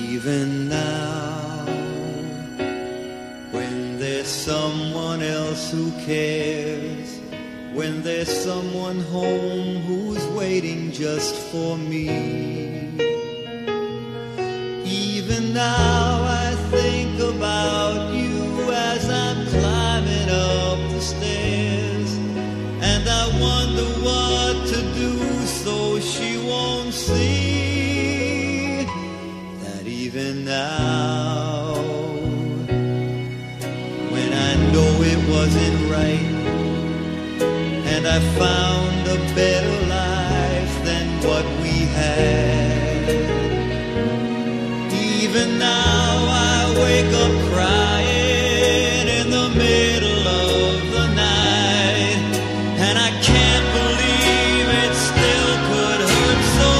Even now, when there's someone else who cares, when there's someone home who's waiting just for me, even now I think about you as I'm climbing up the stairs, and I wonder what to do so she won't see that even now, when I know it wasn't right, and I found a better life than what we had, even now I wake up crying in the middle of the night, and I can't believe it still could hurt so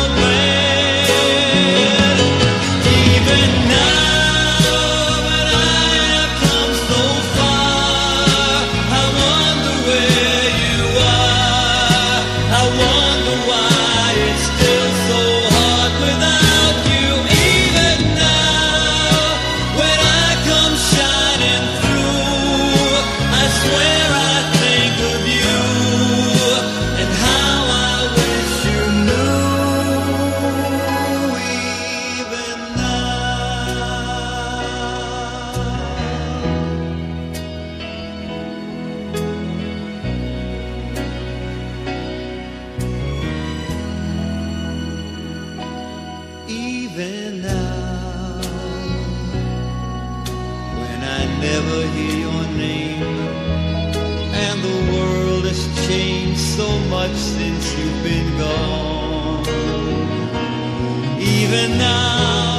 bad. Even now when I have come so far, I wonder where you are. I wonder why it's still so hard without you. Even now when I come shining through, I swear I think of you and how I wish you knew. Even even now, when I never hear your name, and the world has changed so much since you've been gone. Even now